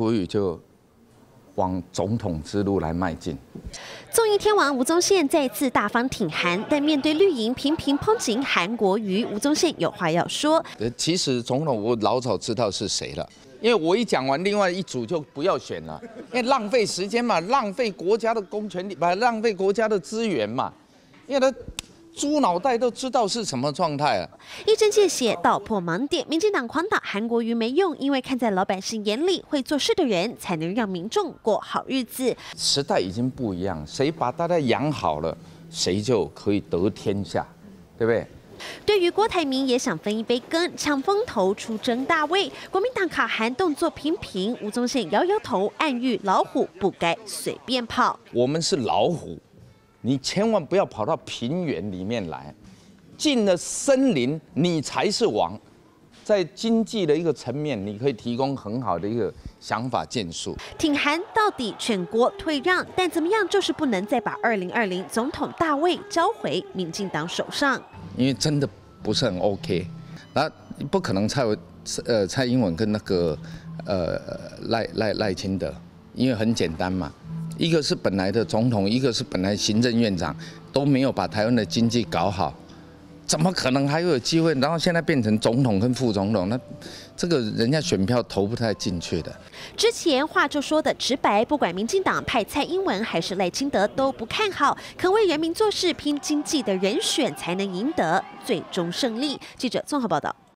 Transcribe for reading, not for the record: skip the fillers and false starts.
国瑜就往总统之路来迈进。 综艺天王吴宗宪再次大方挺韩，但面对绿营频频抨击韩国瑜，吴宗宪有话要说。 其实总统我老早知道是谁了，因为我一讲完，另外一组就不要选了，因为浪费时间嘛，浪费国家的公权力，浪费国家的资源嘛，因为他。猪脑袋都知道是什么状态了。 一针见血，道破盲点。民进党狂打韩国瑜没用，因为看在老百姓眼里，会做事的人才能让民众过好日子。 时代已经不一样，谁把大家养好了，谁就可以得天下，对不对？ 对于郭台铭也想分一杯羹，抢风头出征大位。国民党卡韩动作频频，吴宗宪摇摇头，暗喻老虎不该随便跑。 我们是老虎。你千万不要跑到平原里面来，进了森林，你才是王。在经济的一个层面，你可以提供很好的一个想法建树。 挺韩到底全国退让，但怎么样就是不能再把2020总统大位交回民进党手上。 因为真的不是很 OK， 那不可能蔡英文跟那个赖清德，因为很简单嘛。一个是本来的总统，一个是本来行政院长，都没有把台湾的经济搞好，怎么可能还会有机会？然后现在变成总统跟副总统，那这个人家选票投不太进去的。 之前话就说的直白，不管民进党派蔡英文还是赖清德都不看好，肯为人民做事、拼经济的人选才能赢得最终胜利。记者综合报道。